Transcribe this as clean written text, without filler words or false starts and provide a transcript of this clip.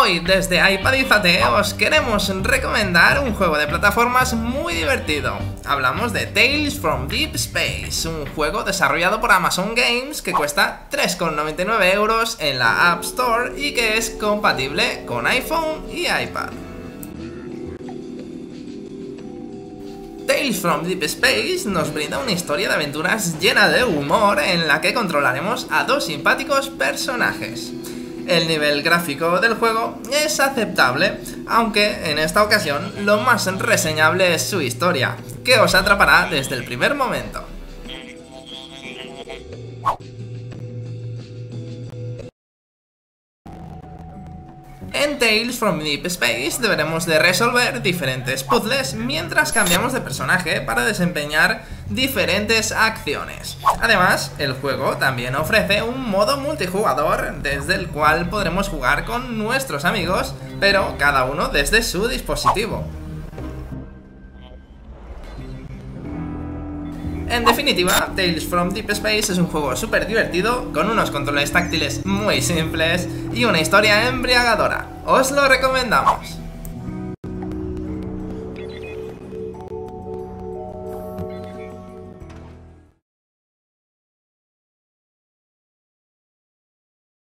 Hoy desde iPadizate os queremos recomendar un juego de plataformas muy divertido. Hablamos de Tales from Deep Space, un juego desarrollado por Amazon Games que cuesta 3,99 € en la App Store y que es compatible con iPhone y iPad. Tales from Deep Space nos brinda una historia de aventuras llena de humor en la que controlaremos a dos simpáticos personajes. El nivel gráfico del juego es aceptable, aunque en esta ocasión lo más reseñable es su historia, que os atrapará desde el primer momento. En Tales from Deep Space deberemos de resolver diferentes puzzles mientras cambiamos de personaje para desempeñar diferentes acciones. Además, el juego también ofrece un modo multijugador desde el cual podremos jugar con nuestros amigos, pero cada uno desde su dispositivo. En definitiva, Tales from Deep Space es un juego súper divertido, con unos controles táctiles muy simples y una historia embriagadora. ¡Os lo recomendamos!